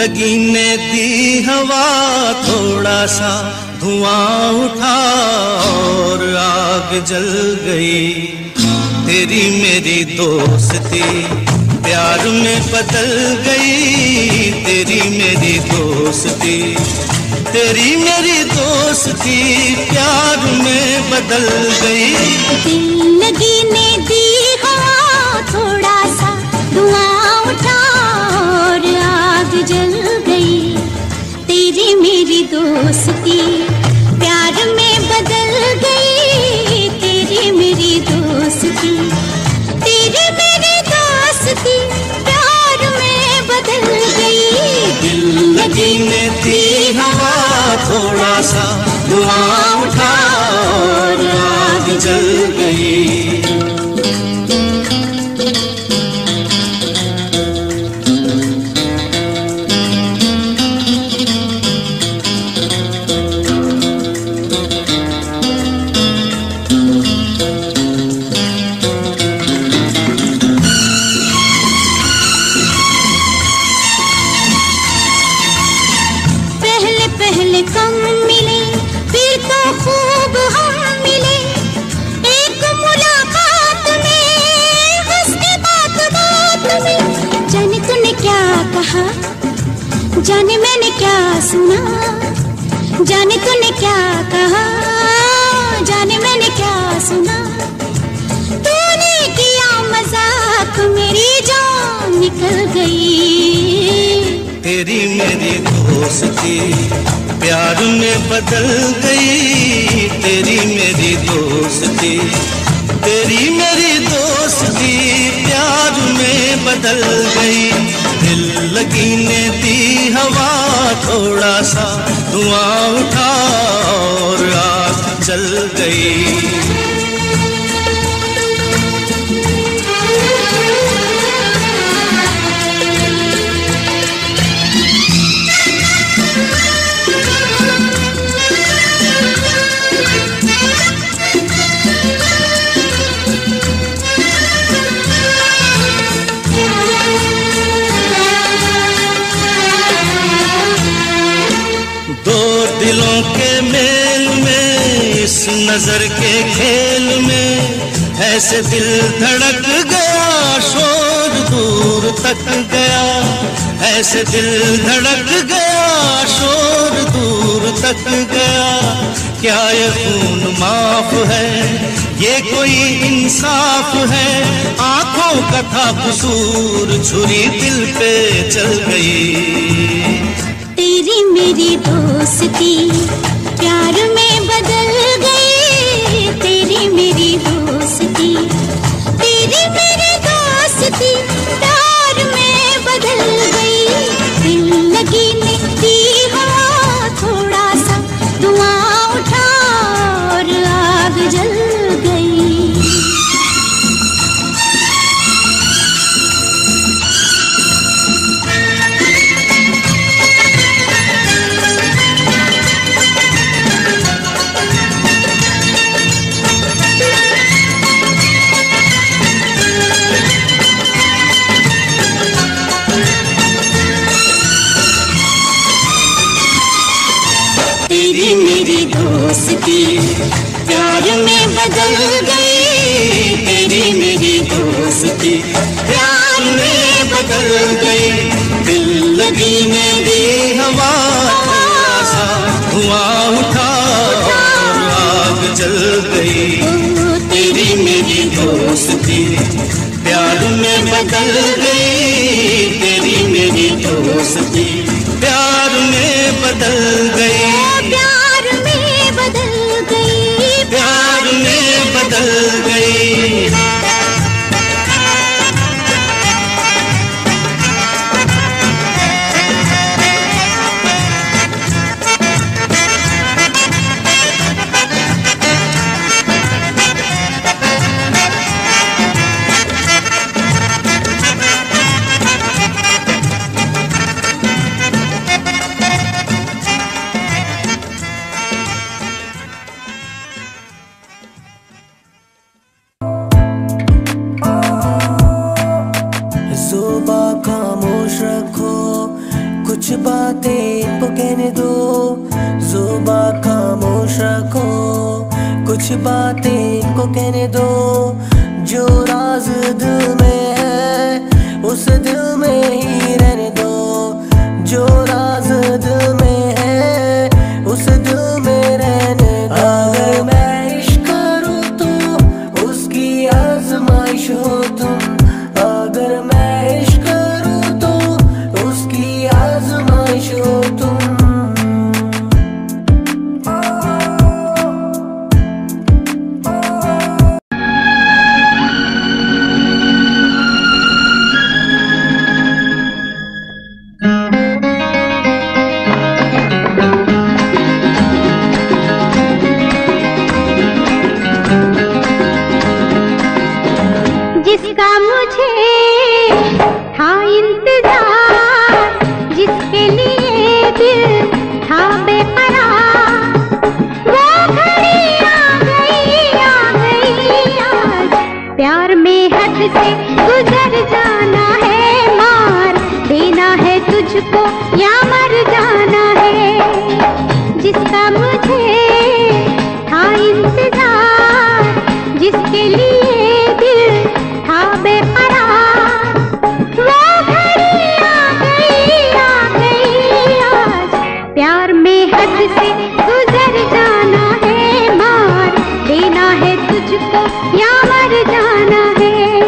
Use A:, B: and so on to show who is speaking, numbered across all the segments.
A: लगी ने दी हवा थोड़ा सा धुआं उठा और आग जल गई। तेरी मेरी दोस्ती प्यार में बदल गई। तेरी मेरी दोस्ती, तेरी मेरी दोस्ती प्यार में बदल गई।
B: दिल लगी ने दी हवा थोड़ा सा धुआं उठा और आग जल गई। तेरी मेरी दोस्ती प्यार में बदल गई। तेरी मेरी दोस्ती, तेरी मेरी दोस्ती प्यार में बदल गई।
A: दिल लगी ने दी हवा थोड़ा सा धुआं उठा और आग जल गई।
B: कम मिले फिर तो खूब हम मिले। एक मुलाकात में हंसते बात बात में। जाने तूने क्या कहा, जाने मैंने क्या सुना। जाने तूने क्या कहा, जाने मैंने क्या सुना। तूने किया मजाक मेरी जान निकल गई।
A: तेरी मेरी दोस्ती प्यार में बदल गई। तेरी मेरी दोस्ती, तेरी मेरी दोस्ती प्यार में बदल गई। दिल लगी ने दी हवा थोड़ा सा धुआं उठा और आग जल गई। दो दिलों के मेल में, इस नजर के खेल में ऐसे दिल धड़क गया, शोर दूर तक गया। ऐसे दिल धड़क गया, शोर दूर तक गया। क्या ये खून माफ है, ये कोई इंसाफ है। आंखों का था कसूर, छुरी दिल पे चल गई।
B: तेरी मेरी दोस्ती प्यार में बदल गई। तेरी मेरी दोस्ती, तेरी मेरी दोस्ती प्यार में बदल गई। दिल लगी ने दी हवा थोड़ा सा धुआं उठा और आग जल गई। तेरी मेरी दोस्ती प्यार में बदल गई। तेरी मेरी दोस्ती प्यार में बदल गई। दिल लगी ने दी हवा सा धुआं उठा और आग जल गई। तेरी मेरी दोस्ती प्यार में बदल गई। तेरी मेरी दोस्ती प्यार में बदल गई। प्यार में बदल गई। प्यार में बदल गई।
C: कुछ बातें इनको कहने दो, जुबां खामोश रखो। कुछ बातें इनको कहने दो, जो राज दिल में है उस दिल में ही रहने दो। जो राज दिल में है उस दिल में रहने दो। अगर मैं इश्क करूँ तो उसकी आजमाइश हो तुम, अगर मैं इश्क करूँ तो उसकी आजमाइश हो तुम।
B: जिसका मुझे था इंतजार, जिसके लिए दिल था बेकरार, वो घड़ी आ गई आज। प्यार में हद से गुजर जाना है, मार देना है तुझको या मर जाना है। जिसका मुझे था इंतजार, जिसके लिए दिल था बेकरार, वो घड़ी आ गई आज। प्यार में हद से गुजर जाना है, मार देना है तुझको या मर जाना है।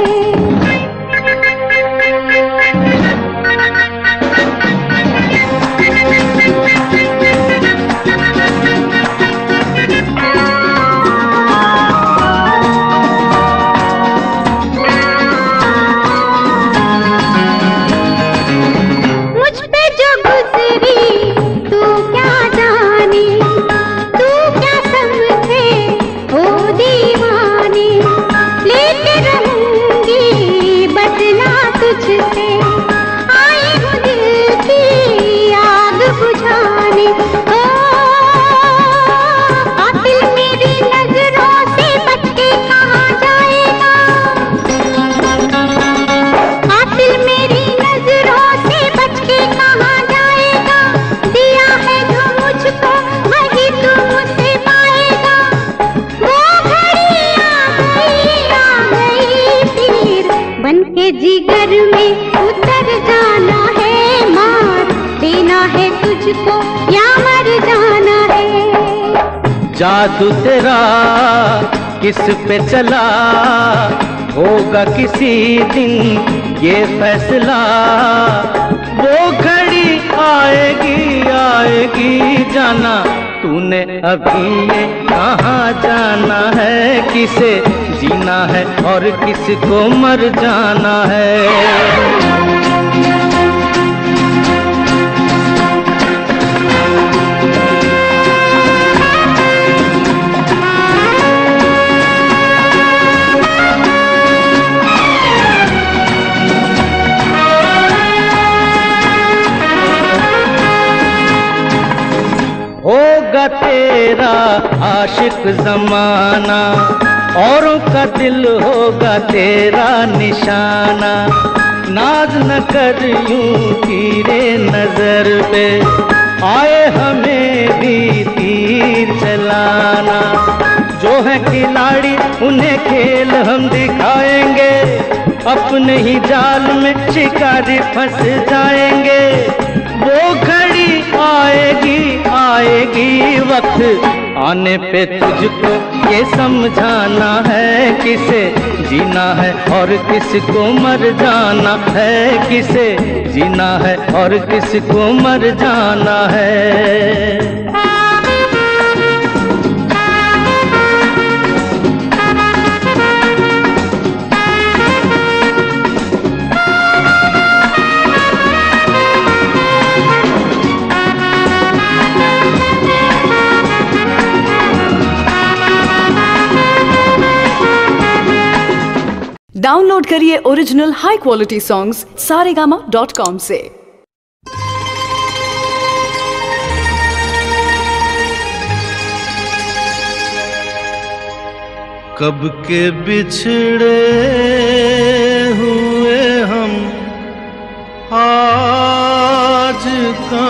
B: जिगर में उतर जाना है, मार देना है तुझको या मर जाना है।
A: जादू तेरा किस पे चला, होगा किसी दिन ये फैसला। वो घड़ी आएगी जाना, तूने अभी ये कहाँ जाना है। किसे जीना है और किसको मर जाना है। होगा तेरा आशिक जमाना, औरों का दिल होगा तेरा निशाना। नाज न कर यूं तीरे नजर पे, आए हमें भी तीर चलाना। जो है खिलाड़ी उन्हें खेल हम दिखाएंगे, अपने ही जाल में शिकारी फंस जाएंगे। वो घड़ी आएगी वक्त आने पे तुझको ये समझाना है। किसे जीना है और किसको मर जाना है। किसे जीना है और किसको मर जाना है।
D: डाउनलोड करिए original high quality songs saregama.com से।
A: कब के बिछड़े हुए हम आज का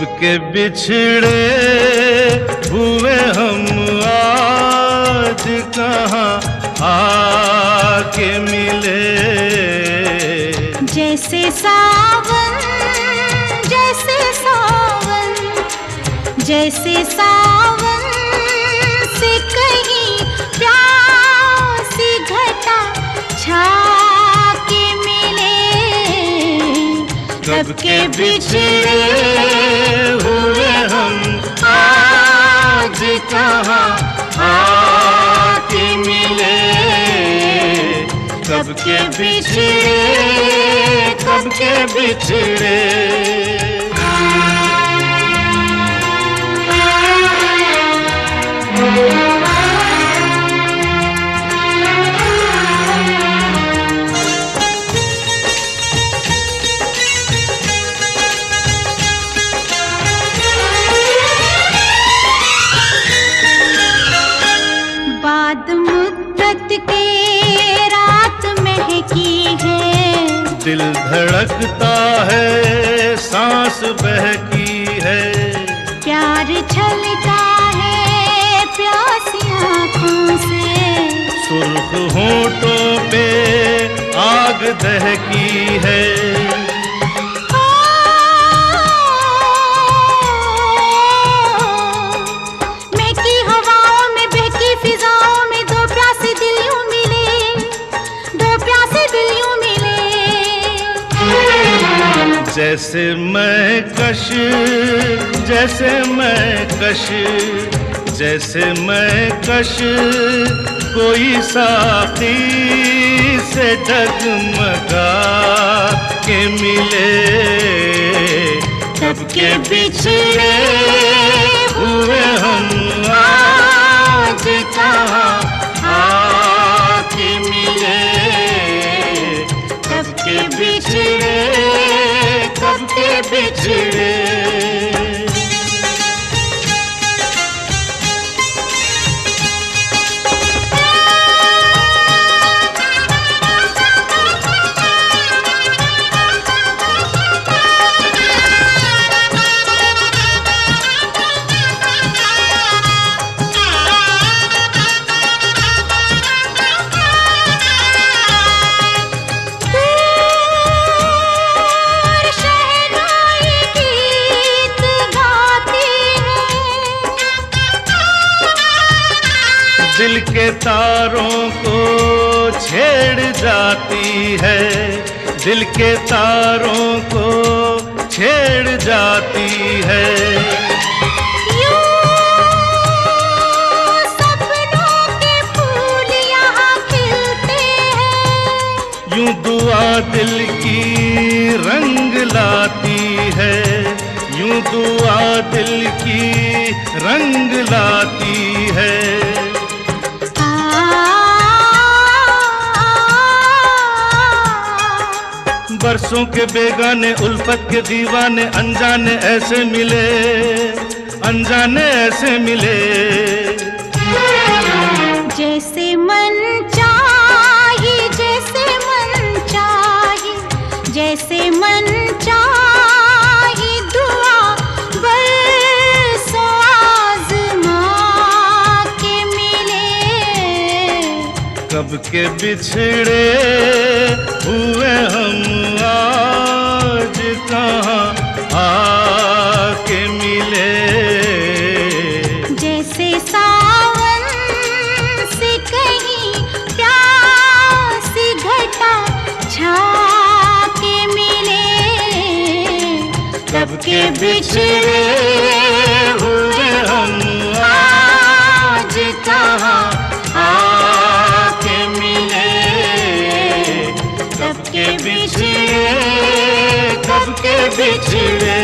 A: कब के बिछड़े हुए हम आज कहाँ आके मिले।
B: जैसे सावन जैसे सावन जैसे सावन से कहीं प्यासी घटा छा के मिले।
A: कब के बिछड़े हुए हम आज कहाँ आके मिले। कब के बिछड़े कब के बिछड़े।
B: बाद मुद्दत के रात महकी है।
A: दिल धड़कता है सांस बहकी है।
B: प्यार छलका है प्यासी आँखों से।
A: सुर्ख होठों पे आग दहकी है।
B: महकी हवाओं में बहकी फिजाओं में दो प्यासे दिल यूं मिले। दो प्यासे दिल यूं मिले।
A: जैसे मैं कश जैसे मैं कश जैसे मैं कश कोई साथी से डगमगा के मिले। कब के बिछड़े हुए हम आज कहाँ आके मिले। कब के बिछड़े कब के बिछड़े। दिल के तारों को छेड़ जाती है। दिल के तारों को छेड़ जाती है।
B: यूं सपनों के फूल यहाँ खिलते हैं।
A: यूं दुआ दिल की रंग लाती है। यूं दुआ दिल की रंग लाती है। बरसों के बेगाने उल्फत के दीवाने अनजाने ऐसे मिले। अनजाने ऐसे मिले।
B: जैसे मन चाहे जैसे मन चाहे जैसे मन चाहे दुआ बरसों आज़मा के मिले।
A: कब के बिछड़े हुए हम आज कहाँ आके मिले।
B: जैसे सावन से कहीं प्यासी घटा छा के मिले।
A: कब के बिछड़े हुए हम आज कहाँ आके मिले। कब के बिछड़े कब के बिछड़े।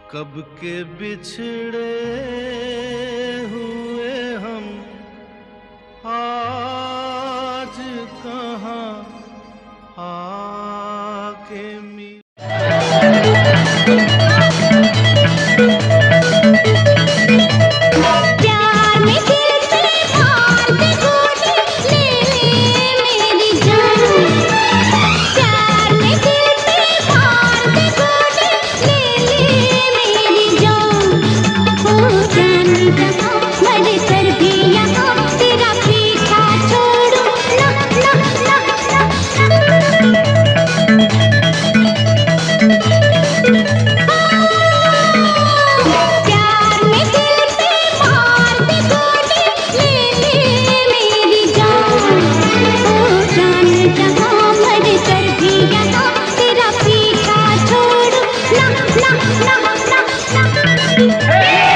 A: कब के बिछड़े हुए हम आज कहाँ आके मिले।
B: प्यार में दिल पे मार दे गोली, ले ले मेरी जान। प्यार में दिल पे मार दे गोली, ले ले मेरी जान। ओ जान जहाँ मर कर भी यहाँ तेरा पीछा छोड़ू ना ना ना ना। प्यार में दिल पे मार दे गोली, ले ले मेरी जान। ओ जान जहाँ मर कर भी यहाँ तेरा पीछा छोड़ू ना ना ना ना ना।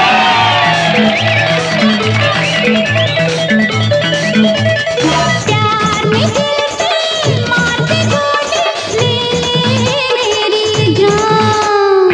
B: प्यार में दिल पे मार दे गोली, ले ले मेरी जान।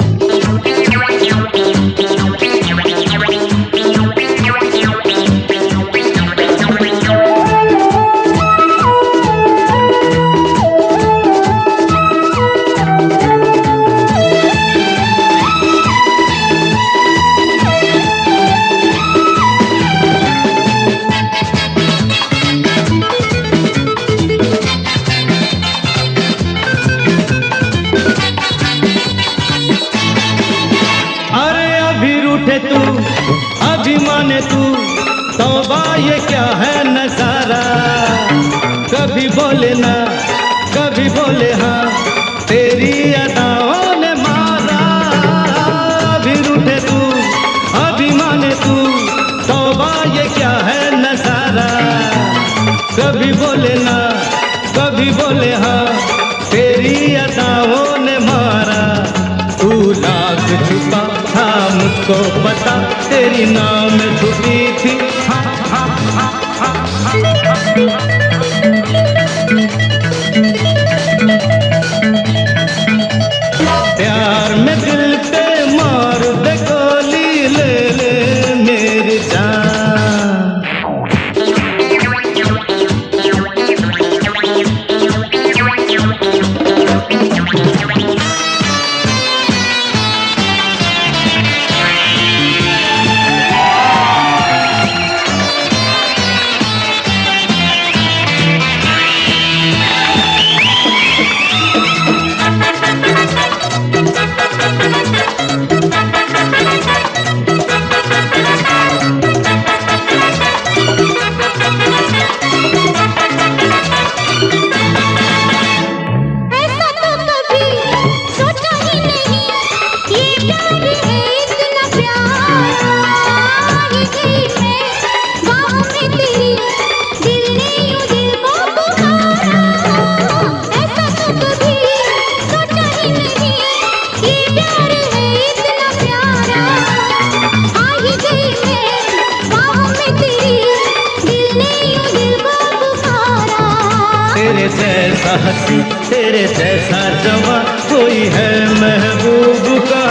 A: अरे अभी रूठे तू, अभी माने तू, तौबा ये क्या है नजारा। कभी बोले ना, कभी बोले हाँ, तेरी अदाओं ने मारा। अभी रूठे तू, अभी माने तू, तौबा ये क्या है नजारा। कभी बोले ना, कभी बोले हाँ, तेरी अदाओं ने मारा। तू लाख छुपा था मुझको पता, तेरी नाम छुपी थी हाँ हाँ हाँ हाँ हाँ। प्यार में दिल पे मार दे गोली, ले ले मेरी जान।
B: ऐसा तो कभी सोचा ही नहीं, ये प्यार है इतना प्यारा। आई गई मैं गाँव में तेरी, दिल ने यूं दिल को पुकारा। ऐसा तो कभी सोचा ही नहीं, ये प्यार है इतना प्यारा। आई गई मैं गाँव में तेरी, दिल ने यूं दिल को पुकारा।
A: तेरे जैसा हंसी, तेरे जैसा जवां कोई है महबूब का।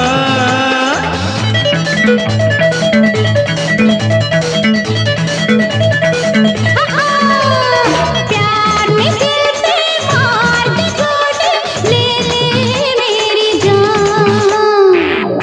B: प्यार में दिल पे मार दे गोली, ले ले मेरी जान।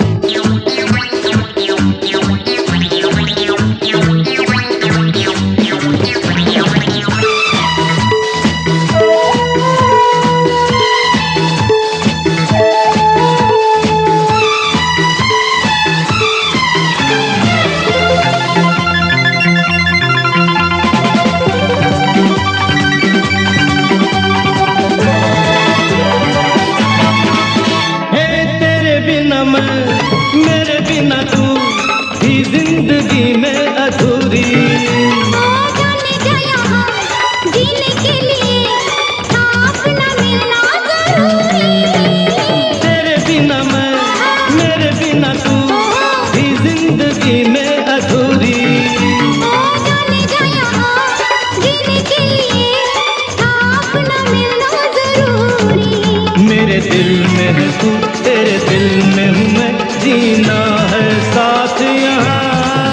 A: हे तेरे बिना मैं, मेरे बिना तू, ही जिंदगी में अधूरी।
B: ओ जाने जा यहाँ जीने के लिए, था अपना मिलना जरूरी।
A: तेरे बिना मैं, मेरे बिना तू, ही जिंदगी में अधूरी।
B: ओ जाने जा यहाँ जीने के लिए, था अपना मिलना जरूरी।
A: मेरे दिल में है तू, तेरे दिल में हूँ मैं, जीना है साथ यहाँ।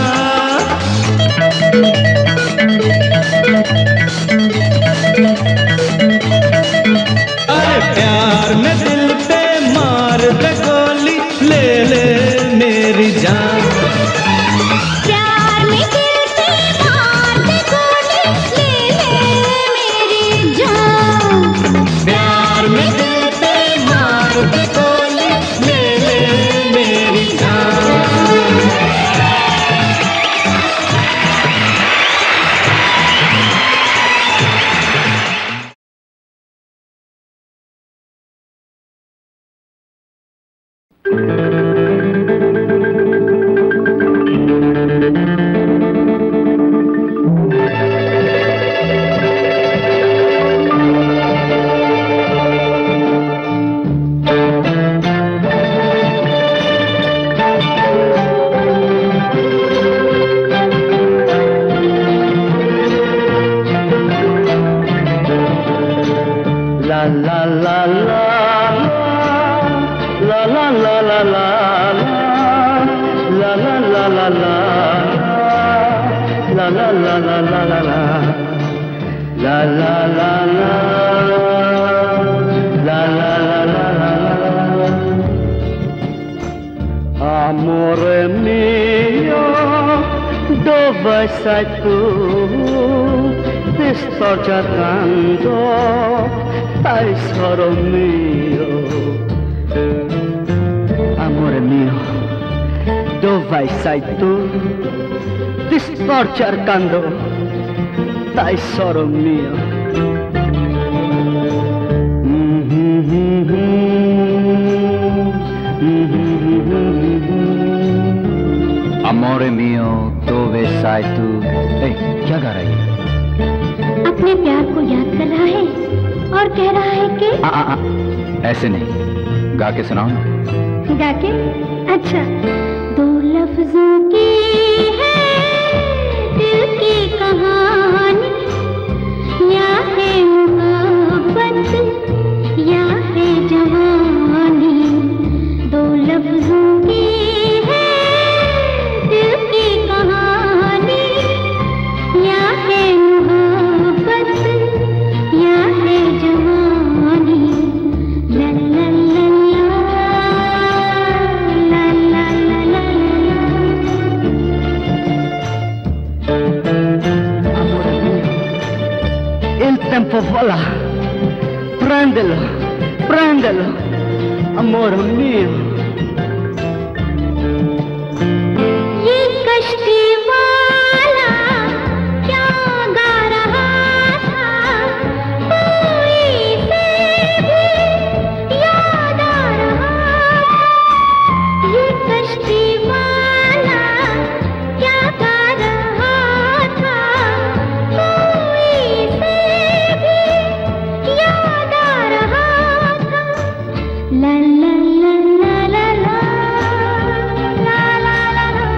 A: अरे प्यार में दिल पे मार दे गोली, ले ले मेरी जान।
B: प्यार में दिल पे मार दे गोली, ले ले मेरी जान।
A: प्यार में दिल पे मार दे गोली, ले ले मेरी जान। Amore mio, dove sei tu? Ti sto cercando, tesoro mio. Amore mio, dove sei tu? Ti sto cercando, tesoro mio. Amore mio, dove sei tu? क्या गा रही है?
B: अपने प्यार को याद कर रहा है और कह रहा है कि
A: ऐसे नहीं, गा के सुनाओ ना।
B: गा के? अच्छा। दो लफ्जों की है दिल की कहानी, या है मोहब्बत या है जवानी। दो लफ्जों की है दिल की कहानी, या है मोहब्बत या है जवानी। ला ला ला ला ला ला ला
A: Il tempo vola, prendelo, prendelo, amore mio.
B: ये कश्ती वाला क्या गा रहा था, कोई से भी याद आ रहा। ये कश्ती वाला क्या गा रहा था, कोई से भी याद आ रहा था। ला ला ला ला ला ला ला ला ला।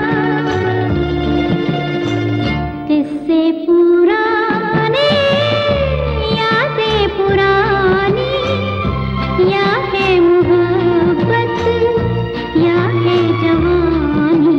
B: किससे पुराने यादें पुरानी, या है मोहब्बत या है जवानी।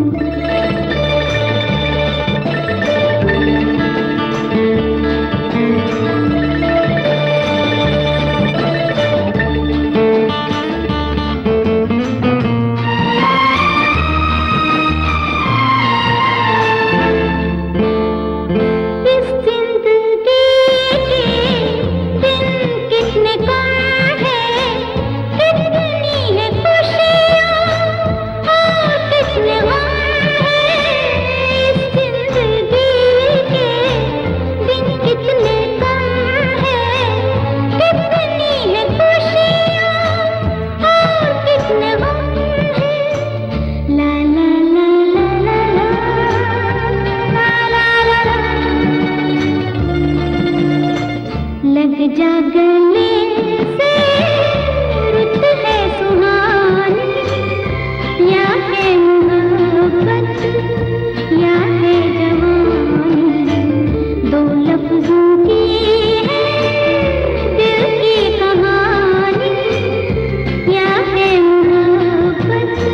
B: इस जिंदगी के दिन कितने कम हैं, कितनी है खुशियाँ और कितने गम हैं। इस जिंदगी के दिन कितने कम हैं, कितनी है खुशियाँ और कितने गम हैं। ला ला ला ला ला ला ला ला ला। लग जा गले से रुत है सुहानी, या है मोहब्बत या है जवानी। दो लफ्जों की है दिल की कहानी, या है मोहब्बत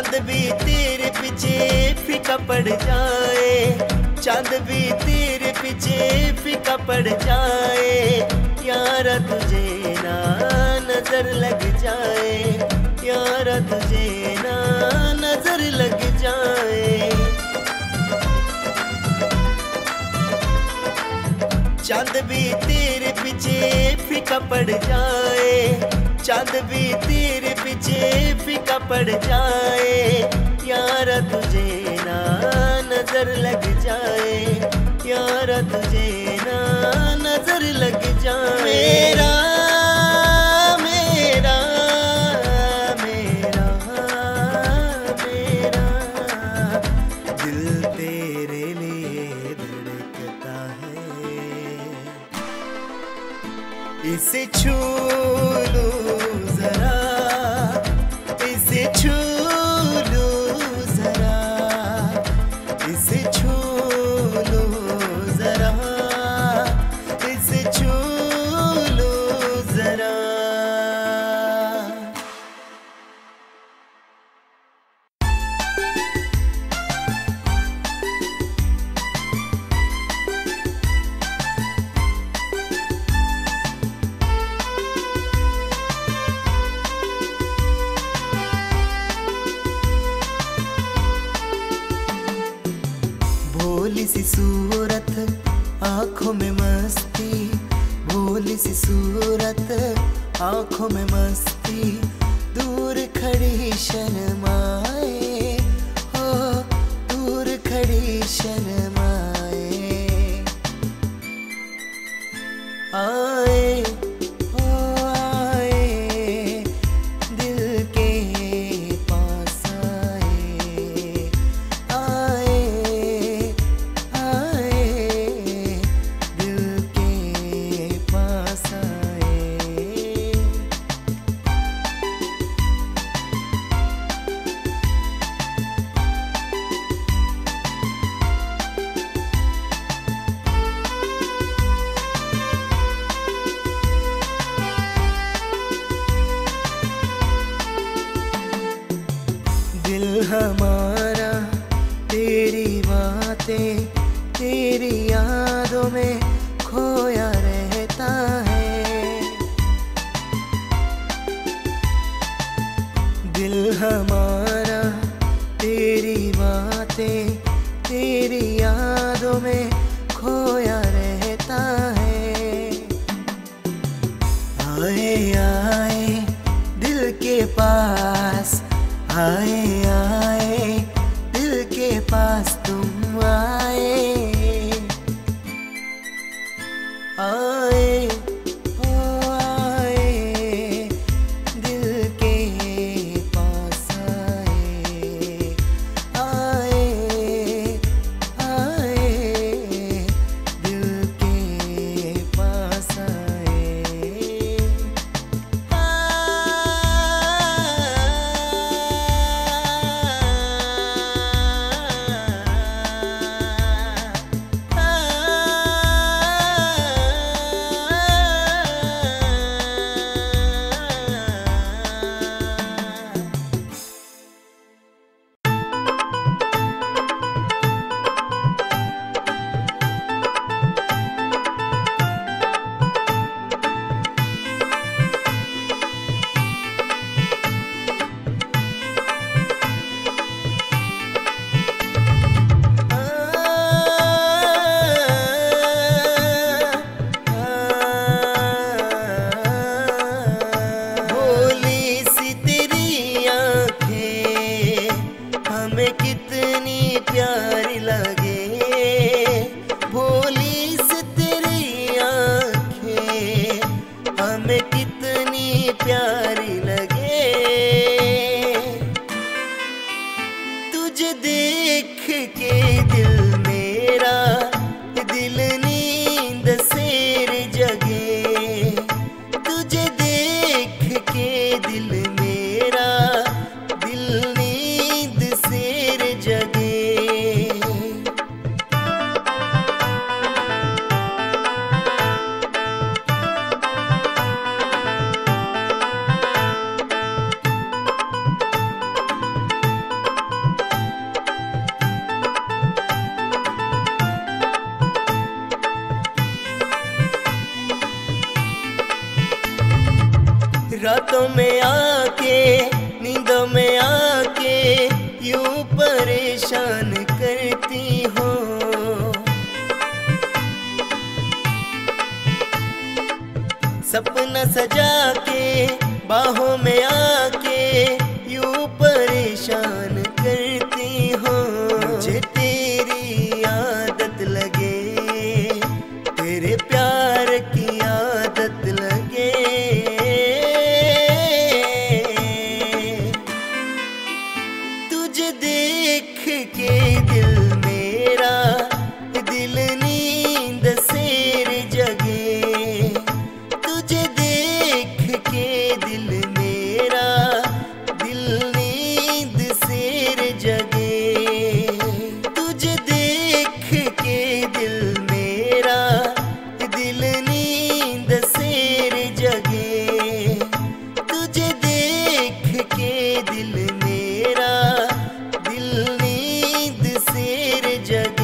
C: चांद भी तेरे पीछे फीका पड़ जाए, चांद भी तेरे पीछे फीका पड़ जाए, यारा तुझे ना नजर लग जाए, यारा तुझे ना नजर लग जाए। चांद भी तेरे पीछे फीका पड़ जाए, चांद भी तेरे पीछे फीका पड़ जाए, यारा तुझे ना नजर लग जाए, यारा तुझे ना नजर लग जाए। मेरा मेरा मेरा मेरा दिल तेरे लिए धड़कता है, इसे छू लूं जरा, इसे छू लूं जरा, इसे छू लूं जरा, इसे छू लूं जरा। भोली सी सूरत आंखों में मस्ती, भोली सी सूरत आंखों में मस्ती, दूर खड़ी शर्माए, हो दूर खड़ी शर्माए, आए हो आए दिल के पास आए, आए आए दिल के पास आए। दिल हमारा तेरी बातें तेरी यादों में खोया रहता है, दिल हमारा तेरी बातें तेरी यादों में खोया रहता है। आए आए दिल के पास, आए आए दिल के पास तुम आए, आए हो आए दिल के पास आए, आए आए दिल के पास आए। बाहों में आके, नींदों में आके यूं परेशान करती हो। सपना सजा के बाहों में आके यूं परेशान करती हो। मुझे तेरी आदत लगे, तेरे प्यार की आदत लगे। तुझे देख के दिल मेरा, दिल नींद से जगे। तुझे देख के दिल मेरा, दिल नींद से जगे। तुझे देख के दिल मेरा, दिल नींद से जगे। तुझे देख के दिल मेरा, दिल नींद से जगे।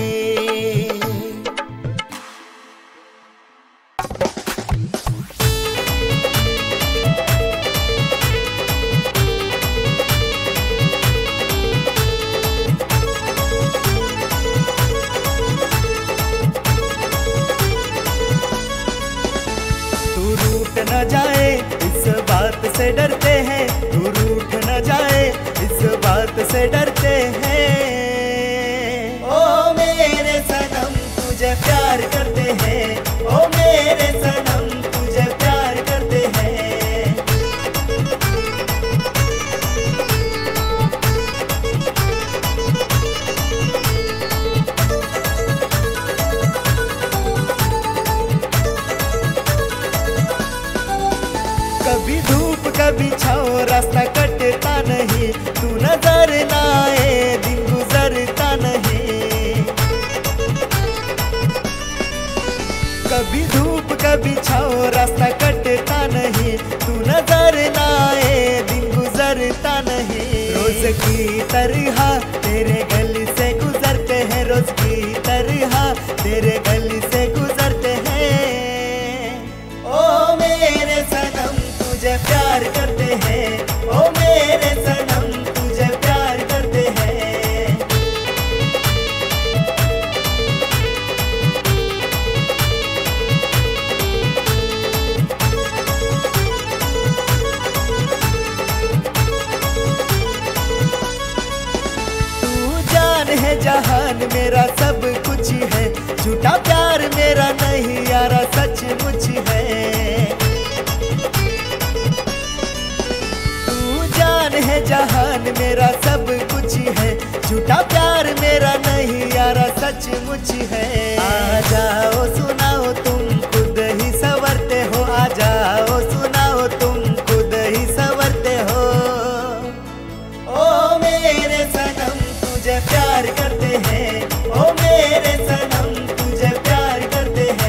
C: तू रूठ न जाए इस बात से डरते हैं, तू रूठ न जाए इस बात से डरते हैं। ओ मेरे सनम तुझे प्यार करते हैं, ओ मेरे सनम तुझे प्यार करते हैं। कभी धूप कभी छाँव रास्ता कटता नहीं, तू नजर ना आए दिन गुजरता नहीं। कभी धूप कभी छाँव रास्ता कटता नहीं, तू नजर ना आए दिन गुजरता नहीं। रोज की तरह तेरे गली से गुजरते हैं, रोज की तरह तेरे गली से गुजरते हैं। ओ मेरे सनम तुझे प्यार करते हैं, ओ मेरे सनम तुझे प्यार करते हैं। तू जान है जहान मेरा सब कुछ है, झूठा प्यार मेरा नहीं यारा सचमुच है। है जहान मेरा सब कुछ है, झूठा प्यार मेरा नहीं यारा सचमुच है। आ जाओ सुनाओ तुम खुद ही संवरते हो, आ जाओ सुनाओ तुम खुद ही संवरते हो। ओ मेरे सनम तुझे प्यार करते हैं, ओ मेरे सनम तुझे प्यार करते हैं।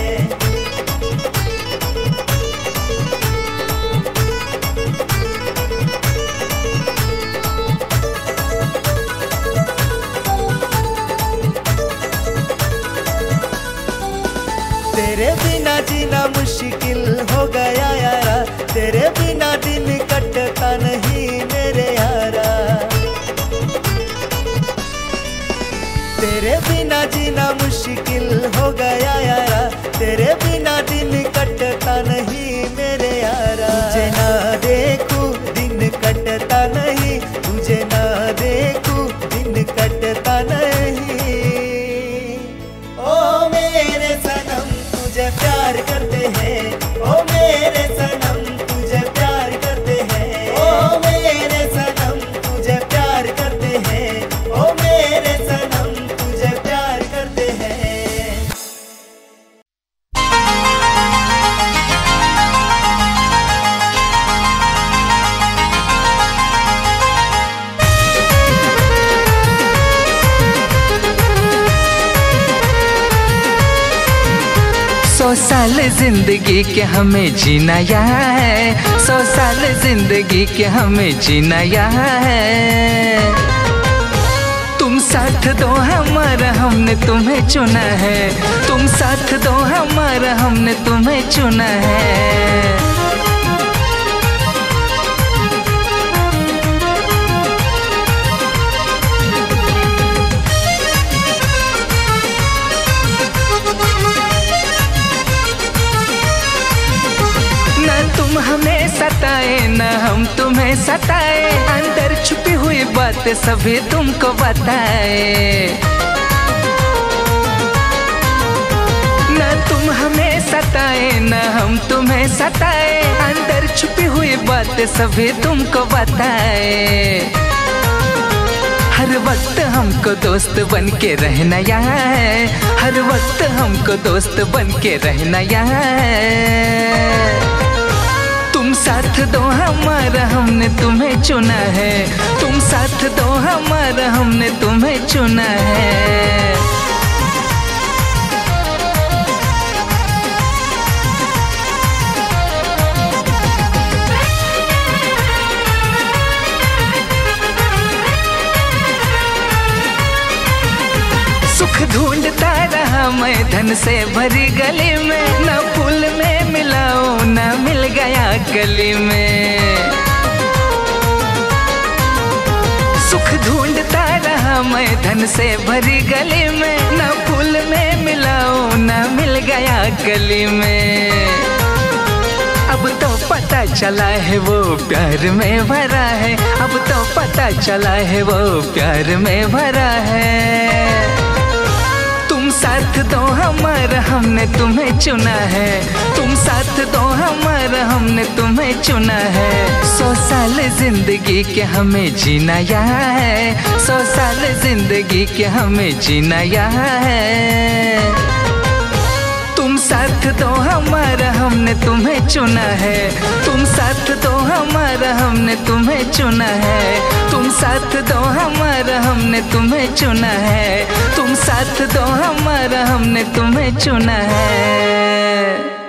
C: तेरे बिना जीना मुश्किल हो गया यारा, तेरे बिना दिन कटता नहीं मेरे यारा। तेरे बिना जीना मुश्किल हो गया यारा, तेरे बिना दिन कटता नहीं मेरे यारा। तुझे ना देखूं दिन कटता नहीं, तुझे ना देखूं दिन कटता नहीं। ओ मेरे सनम तुझे प्यार करते हैं, ओ मेरे सनम तुझे प्यार करते हैं। ओ मेरे सनम तुझे प्यार करते हैं, ओ मेरे सनम तुझे प्यार करते हैं।
E: साल जिंदगी के हमें जीना यहाँ है, 100 साल जिंदगी के हमें जीना यहाँ है। तुम साथ दो हमारा हमने तुम्हें चुना है, तुम साथ दो हमारा हमने तुम्हें चुना है। बातें सभी तुमको बताए। न तुम हमें सताए न हम तुम्हें सताए, अंदर छुपी हुई बातें सभी तुमको बताए। हर वक्त हमको दोस्त बन के रहना यहाँ है, हर वक्त हमको दोस्त बन के रहना यहाँ है। तुम साथ दो हमारा हमने तुम्हें चुना है, तुम साथ दो हमारा हमने तुम्हें चुना है। सुख ढूंढता रहा मैं धन से भरी गली में, न फूल में मिलाऊं न मिल गया गली में। सुख ढूंढता रहा मैं धन से भरी गली में, न फूल में मिलाऊं न मिल गया गली में। अब तो पता चला है वो प्यार में भरा है, अब तो पता चला है वो प्यार में भरा है। तुम साथ दो हमारा हमने तुम्हें चुना है, तुम साथ दो हमारा हमने तुम्हें चुना है। 100 साल जिंदगी के हमें जीना यहाँ है, 100 साल जिंदगी के हमें जीना यहाँ है। तुम साथ दो हमारा हमने तुम्हें चुना है, तुम साथ दो हमारा हमने तुम्हें चुना है। तुम साथ दो हमारा हमने तुम्हें चुना है, तुम साथ दो हमारा हमने तुम्हें चुना है।